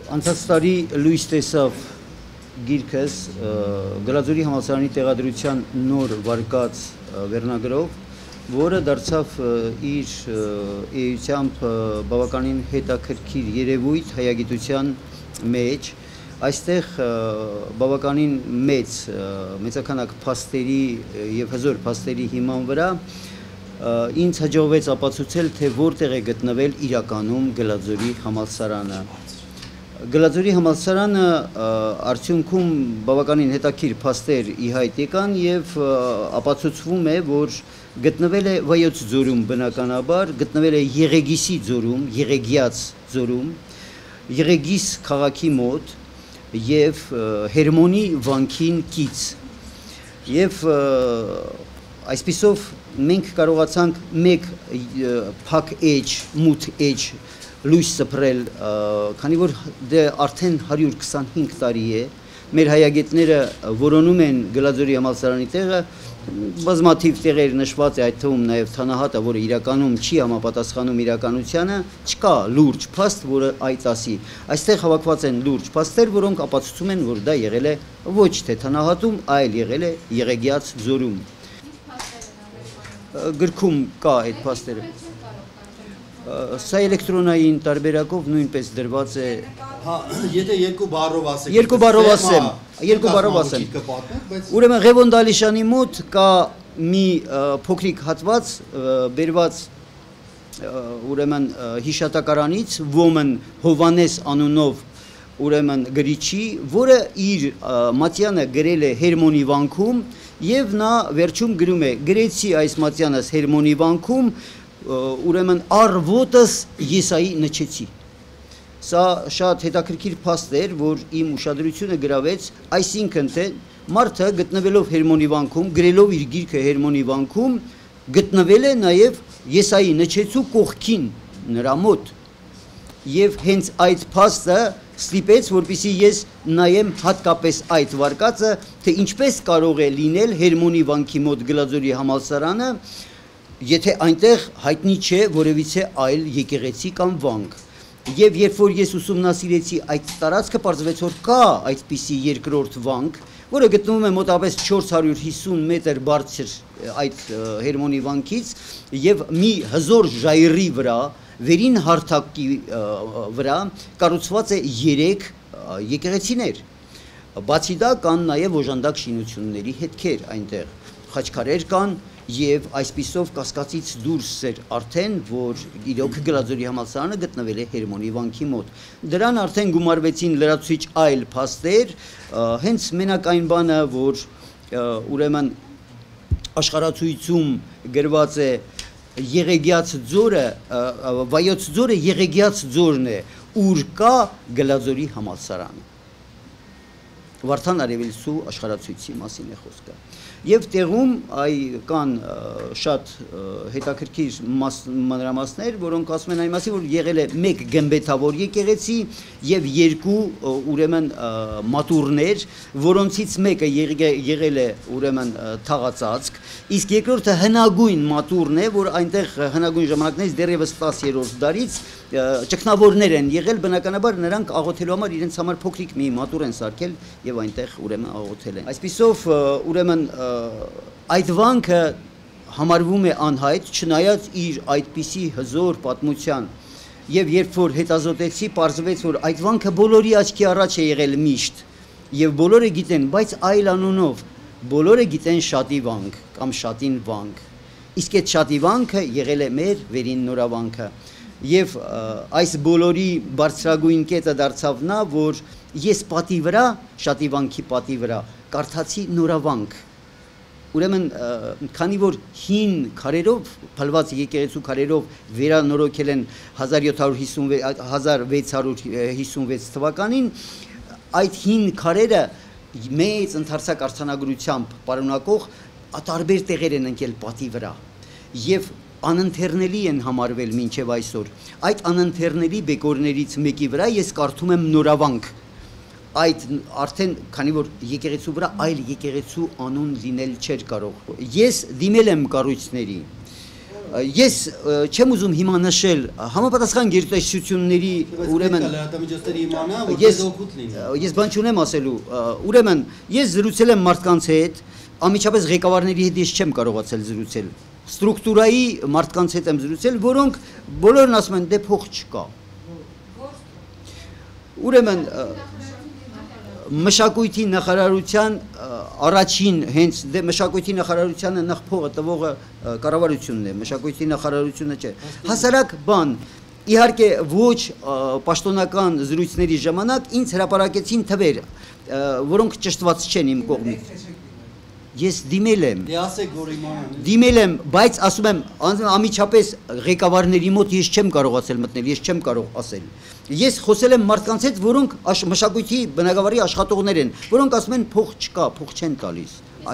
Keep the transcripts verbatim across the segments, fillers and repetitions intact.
Անցած տարի լույս տեսավ գիրքս Գլաձորի համալսարանի տեղադրության նոր վարկած վերնագրով, որը դարձավ իր էությամբ բավականին հետաքրքիր երևույթ հայագիտության մեջ։ Այստեղ բավականին մեծ մեծականակ փաստերի եւ հզոր փաստերի հիման վրա ինձ հաջողվեց ապացուցել, թե որտեղ է գտնվել իրականում Գլաձորի համալսարանը։ Գլաձորի համալսարանը արդյունքում բավականին հետաքրքիր փաստեր ի հայտ եկան եւ ապացուցվում է, որ գտնվել է Վայոց ձորում բնականաբար, գտնվել է Եղեգիսի ձորում, Եղեգիաց ձորում, Եղեգիս քաղաքի մոտ եւ Հերմոնի վանքին կից։ Եվ այսպիսով մենք կարողացանք մեկ փակ էջ, մութ էջ լույս սփռել, քանի որ դե արդեն հարյուր քսանհինգ տարի է, մեր հայագետները որոնում են Գլաձորի համալսարանի տեղը, բազմաթիվ տեղեր նշված է, այդ թվում նաև Թանահատը, որը իրականում չի համապատասխանում իրականությանը, չկա լուրջ փաստ, որը այդ ասի։ Այստեղ հավաքված են լուրջ փաստեր, որոնք ապացուցում են, որ դա եղել է ոչ թե Թանահատում, այլ եղել է Եղեգիաց ձորում։ Գրքում կա այդ փաստերը։ Սա էլեկտրոնային տարբերակով նույնպես դրված է։ Հա, եթե երկու բառով ասեք։ Երկու բառով ասեմ, երկու բառով ասեմ։ Ուրեմն Ղևոն Դալիշյանի մոտ կա մի փոքրիկ հատված բերված ուրեմն հիշատակարանից Ոմն Հովանես անունով ուրեմն գրիչի, որը իր մատյանը գրել է Հերմոնի վանքում եւ նա վերջում գրում է. գրեցի այս մատյանս Հերմոնի վանքում, ուրեմն առվոտս Եսայի նչեցի։ Սա շատ հետաքրքիր փաստ էր, որ իմ ուշադրությունը գրավեց, այսինքն թե մարդը գտնվելով Հերմոնի վանքում, գրելով իր գիրքը Հերմոնի վանքում, գտնվել է նաև Եսայի նչեցու կողքին նրա մոտ։ Եվ հենց այդ փաստը ստիպեց, որպեսզի ես նայեմ հատկապես այդ վարկածը, թե ինչպես կարող է լինել Հերմոնի վանքի մոտ Գլաձորի համալսարանը, եթե այնտեղ հայտնի չէ որևիցե այլ եկեղեցի կամ վանք։ Եվ երբ որ ես ուսումնասիրեցի այդ տարածքը, պարզվեց, որ կա այդպիսի երկրորդ վանք, որը գտնվում է մոտավորապես չորս հարյուր հիսուն մետր բարձր այդ Հերմոնի վանքից եւ մի հզոր ժայռի վրա, վերին հարթակի վրա կառուցված է երեք եկեղեցիներ։ Բացի դա կան նաև օժանդակ շինությունների հետքեր այնտեղ, խաչքարեր կան եւ այսպիսով կասկածից դուրս էր արդեն, որ իրոք Գլաձորի համալսարանը գտնվել է Հերմոնի վանքի մոտ։ Դրան արդեն գումարվեցին լրացուցիչ այլ փաստեր, հենց մենակ այն բանը, որ ուրեմն աշխարհացույցում գրված է Եղեգիաց ձորը, Վայոց ձորը Եղեգիաց ձորն է, ուր կա Գլաձորի համալսարանը։ Վարդան Արևելցու աշխարհացույցի մասին է խոսքը։ Եվ տեղում այ կան շատ հետաքրքիր մանրամասներ, որոնք ասում են այն մասին, որ եղել է մեկ գմբեթավոր եկեղեցի եւ երկու ուրեմն մատուրներ, որոնցից մեկը եղել է ուրեմն թաղածածկ, իսկ երկրորդը հնագույն մատուրն է, որ այնտեղ հնագույն ժամանակներից դեռևս տասերորդ դարից ճգնավորներ են եղել, բնականաբար նրանք աղոթելու համար իրենց համար փոքրիկ մի մատուր են սարքել եւ այնտեղ ուրեմն աղոթել են։ Այսպիսով ուրեմն այդ վանքը համարվում է անհայտ, չնայած իր այդպիսի հզոր պատմության, եւ երբ որ հետազոտեցի, պարզվեց, որ այդ վանքը բոլորի աչքի առաջ է եղել միշտ, եւ բոլորը գիտեն, բայց այլ անունով, բոլորը գիտեն Շատի վանք կամ Շատին վանք, իսկ այդ Շատի վանքը եղել է մեր վերին նորավանքը, եւ այս բոլորի բարձրագույն կետը դարձավ նա, որ ես պատի վրա, Շատի վանքի պատի վրա, կարդացի նորավանք։ Ուրեմն քանի որ հին քարերով, փլված եկեղեցու քարերով վերանորոգել են հազար վեց հարյուր հիսունվեց թվականին, այդ հին քարերը մեծ ընդարձակ արձանագրությամբ պարունակող տարբեր տեղեր են ընկել պատի վրա եւ անընթեռնելի են համարվել մինչև այսօր։ Այդ անընթեռնելի բեկորներից մեկի վրա ես կարդում եմ նորավանք։ Այդ արդեն, քանի որ եկեղեցու վրա այլ եկեղեցու անուն լինել չէր կարող։ Ես դիմել եմ կառույցների, Ես չեմ ուզում հիմա նշել համապատասխան գերտեսությունների ուրեմն ես ես բան չունեմ ասելու ուրեմն ես զրուցել եմ մարդկանց հետ ամիջապես ղեկավարների հետ ես չեմ կարողացել զրուցել ստրուկտուրայի մարդկանց հետ եմ զրուցել որոնք բոլորն ասում են դե փող չկա ուրեմն մշակույթի նախարարության առաջին հենց դե մշակույթի նախարարությանը նախ փողը տվողը կառավարությունն է մշակույթի նախարարությունը չէ հասարակ բան իհարկե ոչ պաշտոնական զրույցների ժամանակ ինձ հրապարակեցին թվեր որոնք ճշտված չեն իմ կողմից ես դիմել եմ դիմել եմ բայց ասում եմ ամիջապես ղեկավարների մոտ ես չեմ կարողացել մտնել ես չեմ կարող ասել ես խոսել եմ մարդկանց հետ որոնք մշակույթի բնակավարի աշխատողներ են որոնք ասում են փող չկա փող չեն տալիս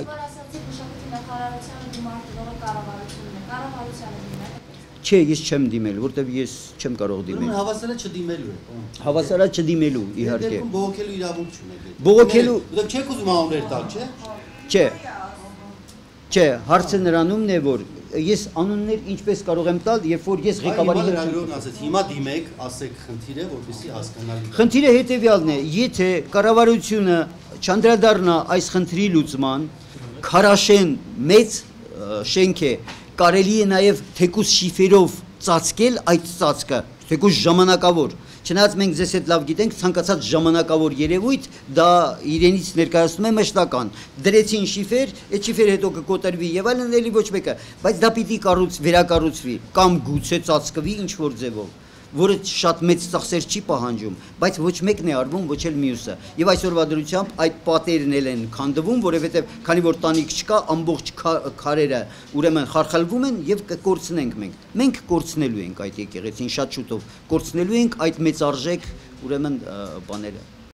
Չէ, ես չեմ դիմել, որտեվ ես չեմ կարող դիմել։ Հավասարը չդիմելու է։ Հավասարը չդիմելու, իհարկե։ Բողոքելու իրավունք չունեք։ Բողոքելու։ Որտեվ չեք ուզում անուններ տալ, չէ։ Չէ։ Չէ, հարցը նրանում է, որ ես անուններ ինչպես կարող եմ տալ, երբ որ ես ղեկավարի հետ եմ ասած, հիմա դիմեք, ասեք խնդիրը, որպեսզի հասկանալի։ Խնդիրը հետևյալն է, եթե կառավարությունը չանդրադառնա այս խնդրի լուծման, քարաշեն մեծ շենք է, կարելի է նաև թեկուս շիֆերով ծածկել այդ ծածկը, թեկուս ժամանակավոր Չնայած մենք ձեզ հետ լավ գիտենք, ցանկացած ժամանակավոր երևույթ դա իրենից ներկայացնում է մշտական։ Դրեցին շիֆեր, այդ շիֆերը հետո կկոտրվի եւ այլն, էլի ոչ մեկը, բայց դա պիտի կառուց վերակառուցվի կամ գուցե ծածկվի ինչ որ ձևով, որը շատ մեծ ծախսեր չի պահանջում, բայց ոչ մեկն է արվում, ոչ էլ մյուսը։ Եվ այսօրվա դրությամբ այդ պատերն էլ են քանդվում, որովհետեւ քանի որ տանիք չկա, ամբողջ քարերը ուրեմն խարխալվում են եւ կկորցնենք մենք։ Մենք կորցնելու ենք այդ եկեղեցին շատ շուտով, կորցնելու ենք այդ մեծ արժեք ուրեմն բաները։